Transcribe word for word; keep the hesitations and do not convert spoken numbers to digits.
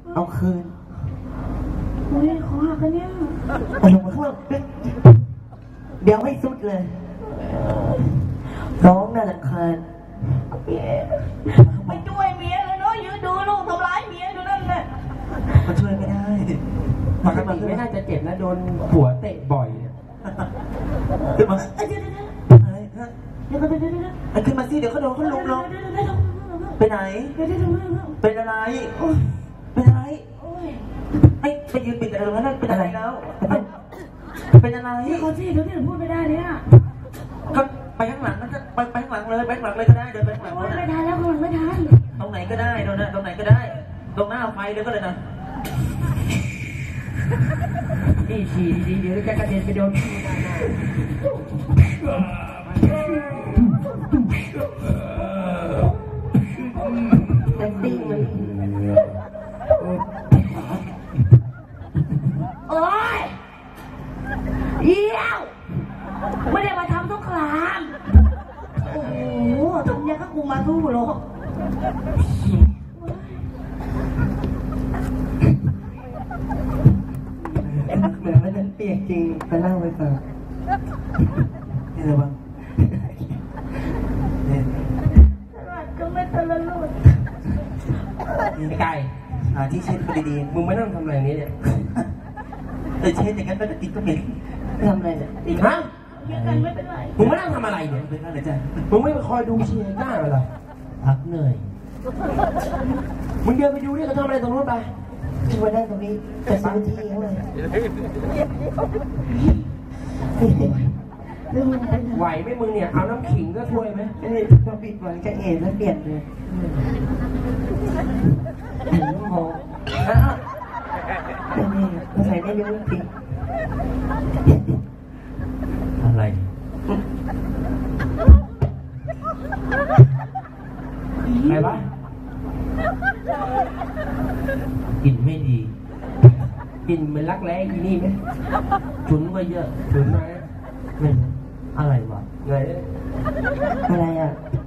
เอาคืนโอ้ยขอหักกันเนี่ยเอาลงมาข้างล่างเดี๋ยวให้สุดเลยร้องน่ารำคาญไม่ช่วยเมียเลยเนาะยืนดูลูกทำร้ายเมียอยู่นั่นแหละก็ช่วยไม่ได้ปกติไม่น่าจะเจ็บนะโดนผัวเตะบ่อยเนี่ยขึ้นมาเดี๋ยวเดี๋ยวอะไรฮะเดี๋ยวเดี๋ยวเดี๋ยวเดี๋ยวขึ้นมาสิเดี๋ยวเขาโดนเขาลุกลงไปไหนเป็นอะไรเป็นอะไรไม่ไปยืนปิดอะไรตรงนั้นเป็นอะไรแล้วเป็นอะไรเขาที่เขาที่พูดไม่ได้เนี่ยก็ไปข้างหลังก็ไปไปข้างหลังเลยไปข้างหลังเลยก็ได้เดินไปข้างหลังไม่ทันแล้วคนไม่ทันตรงไหนก็ได้ตรงนั้นตรงไหนก็ได้ตรงหน้าไฟเลยก็เลยนะนี่ฉี่ดีเดี๋ยวจะกระเด็นไปโดนที่หน้าเต็มที่เลยโอ๊ยเยี่ยวไม่ได้มาทำสงครามโอ้โหทำยังก็กูมาสู้หรอกเหมือนมันเปียกจริงไปเล่าไปฟังนี่อะไรบ้างก็ไม่ตะลุดไอ้ไก่หาที่เช็ดพอดีๆมึงไม่ต้องทำอะไรนี้เนี่ยแต่เช็ดอย่างนั้นก็จะติดก็เหม็นทำอะไรเนี่ยฮะกันไม่เป็นไรมึงไม่ต้องทำอะไรเนี่ยเป็นอะไรจ้ะมึงไม่ไปคอยดูเชียร์หน้าเหรอพักเหนื่อยมึงเดินไปดูนี่เขาทำอะไรตรงนู้นไปที่วันนั้นตรงนี้จะซื้อที่เขาเลยไหวไหมมึงเนี่ยเอาน้ำขิงก็ช่วยไหมเอ้ยพอปิดหวังจะเอ็นแล้วเปลี่ยนเลยถึงมองอ่ะนี่ภาษาไม่รู้จริงอะไรอะไรวะกินไม่ดีกินมันรักแร้อีนี่ไหมฉุนก็เยอะฉุนไหมอะไรวะไงอะไรอ่ะ